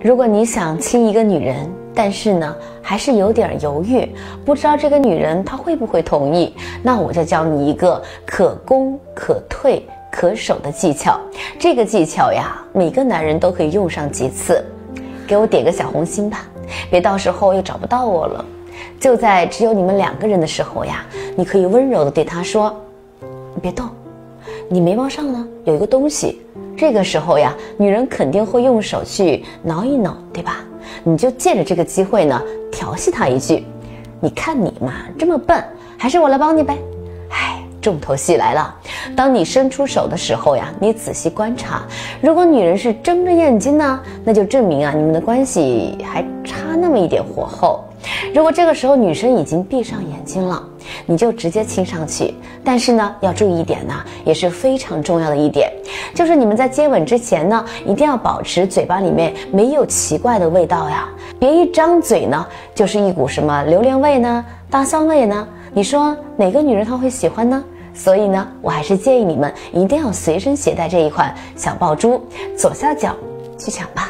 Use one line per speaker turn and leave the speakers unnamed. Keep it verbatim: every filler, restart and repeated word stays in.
如果你想亲一个女人，但是呢还是有点犹豫，不知道这个女人她会不会同意，那我就教你一个可攻可退可守的技巧。这个技巧呀，每个男人都可以用上几次。给我点个小红心吧，别到时候又找不到我了。就在只有你们两个人的时候呀，你可以温柔地对他说，别动，你眉毛上呢有一个东西。这个时候呀，女人肯定会用手去挠一挠，对吧？你就借着这个机会呢，调戏她一句，你看你嘛这么笨，还是我来帮你呗。唉，重头戏来了。当你伸出手的时候呀，你仔细观察，如果女人是睁着眼睛呢，那就证明啊你们的关系还差那么一点火候。如果这个时候女生已经闭上眼睛了，你就直接亲上去。但是呢，要注意一点呢，也是非常重要的一点，就是你们在接吻之前呢，一定要保持嘴巴里面没有奇怪的味道呀，别一张嘴呢就是一股什么榴莲味呢、大蒜味呢，你说哪个女人她会喜欢呢？所以呢，我还是建议你们一定要随身携带这一款小爆珠，左下角去抢吧。